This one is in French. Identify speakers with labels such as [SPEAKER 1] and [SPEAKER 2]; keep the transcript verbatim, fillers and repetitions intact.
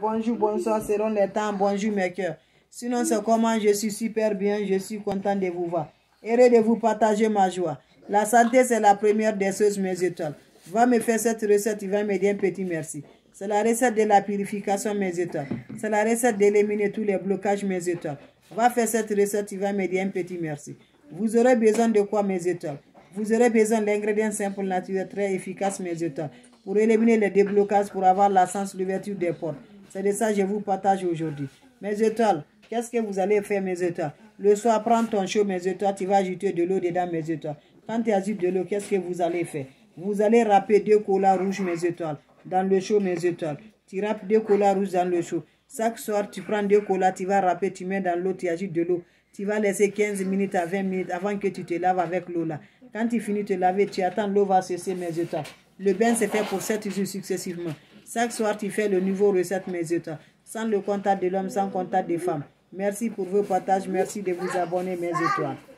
[SPEAKER 1] bonjour, bonsoir, seront les temps, bonjour mes cœurs. Sinon, c'est comment je suis super bien, je suis content de vous voir. Heureux de vous partager ma joie. La santé, c'est la première des choses, mes étoiles. Va me faire cette recette, il va me dire un petit merci. C'est la recette de la purification, mes étoiles. C'est la recette d'éliminer tous les blocages, mes étoiles. Va faire cette recette, il va me dire un petit merci. Vous aurez besoin de quoi, mes étoiles? Vous aurez besoin d'ingrédients simples, naturels, très efficaces, mes étoiles, pour éliminer les déblocages, pour avoir la sens, l'ouverture des portes. C'est de ça que je vous partage aujourd'hui. Mes étoiles, qu'est-ce que vous allez faire, mes étoiles? Le soir, prends ton chaud, mes étoiles, tu vas ajouter de l'eau dedans, mes étoiles. Quand tu ajoutes de l'eau, qu'est-ce que vous allez faire? Vous allez râper deux colas rouges, mes étoiles, dans le chaud, mes étoiles. Tu râpes deux colas rouges dans le chaud. Chaque soir, tu prends deux colas, tu vas râper, tu mets dans l'eau, tu ajoutes de l'eau. Tu vas laisser quinze minutes à vingt minutes avant que tu te laves avec l'eau là. Quand tu finis de te laver, tu attends, l'eau va cesser, mes étoiles. Le bain se fait pour sept jours successivement. Chaque soir, tu fais le nouveau recette, mes étoiles. Sans le contact de l'homme, sans contact des femmes. Merci pour vos partages. Merci de vous abonner, mes étoiles.